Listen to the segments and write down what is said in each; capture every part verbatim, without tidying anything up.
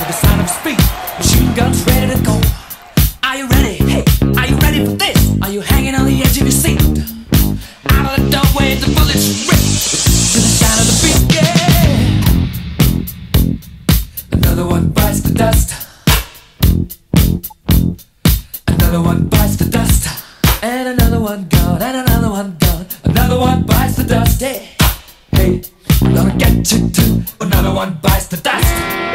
to the sound of speed. Machine guns ready to go. Are you ready? Hey, are you ready for this? Are you hanging on the edge of your seat? Out of the doorway, the bullets rip to the sound of the beat. Yeah. Another one bites the dust. Another one bites the dust. And another one gone. And another one gone. Another one bites the dust. Hey, hey, I'm gonna get you too. Another one bites the dust.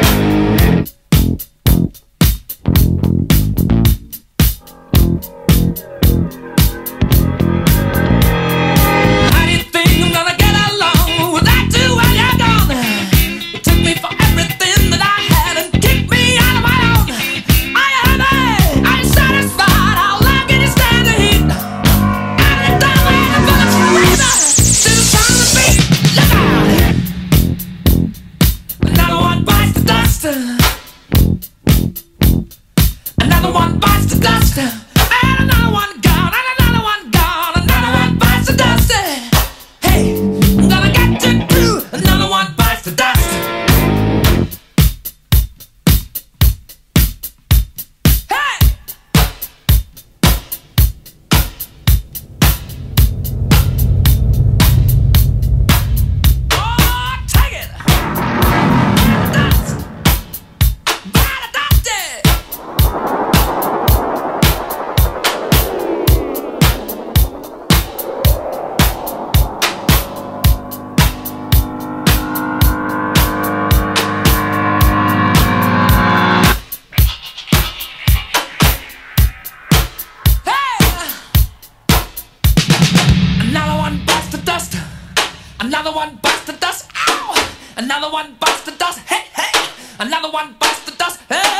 Another one bites the dust, and another one gone, and another one gone, another one bites the dust. Hey, I'm gonna get you too. Another one bites the dust. Hey, oh, take it. Dust. Bite the dust. Another one bites the dust. Ow! Another one bites the dust. Hey, hey! Another one bites the dust. Hey!